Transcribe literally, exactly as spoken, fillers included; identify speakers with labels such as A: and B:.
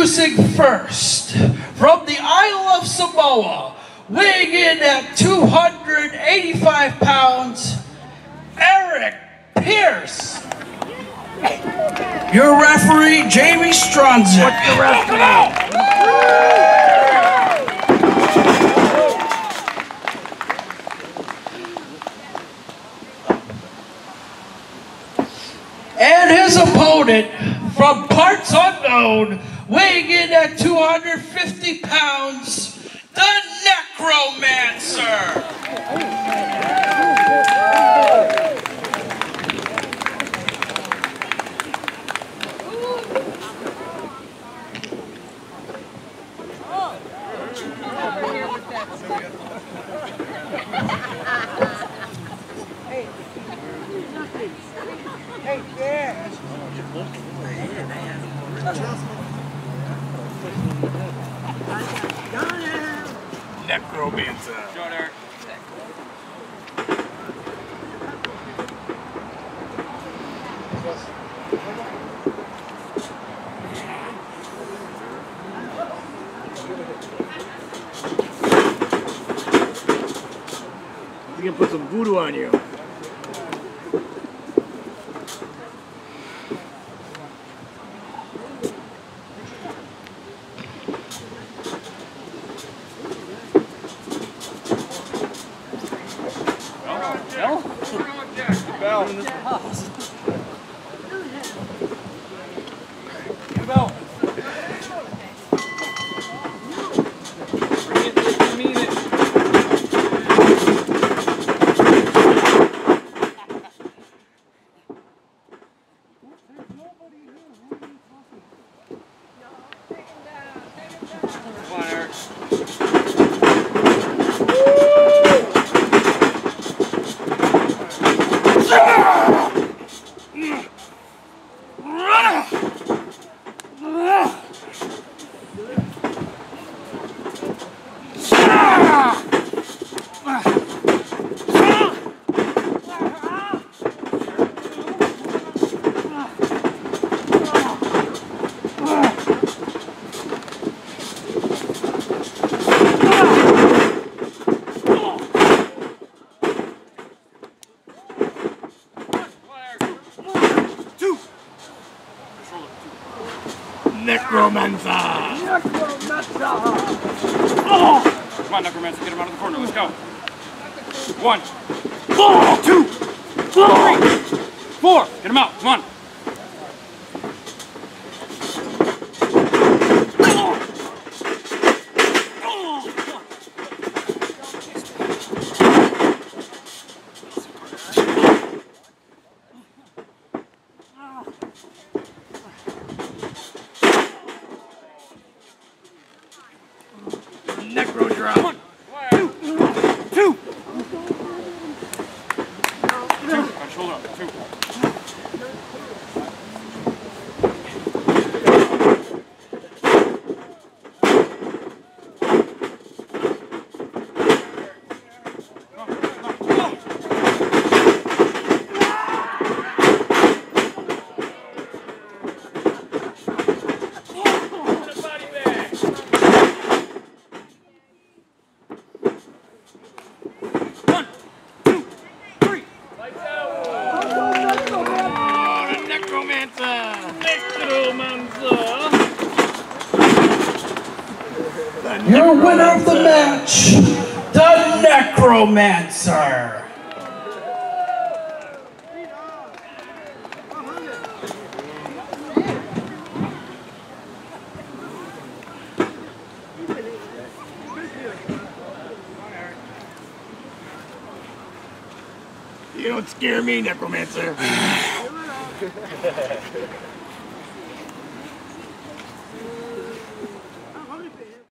A: Introducing first, from the Isle of Samoa, weighing in at two hundred eighty-five pounds, Eric Pierce. Your referee, Jamie Stronzik.
B: What's the referee?
A: And his opponent, from parts unknown, weighing in at two hundred fifty pounds, the Necromancer.
C: Necromancer. Jordan.
B: We can put some voodoo on you.
C: Bell. Bell. Bring it like you mean it. Come on, Eric.
B: Necromancer!
C: Necromancer! Oh! Come on, Necromancer, get him out of the corner. Let's go. One. Oh, two. Three. Four. Get him out. Come on.
B: Necro drop.
C: One, two, two. Two. On shoulder up. Two.
A: Your winner of the match, the Necromancer.
B: You don't scare me, Necromancer.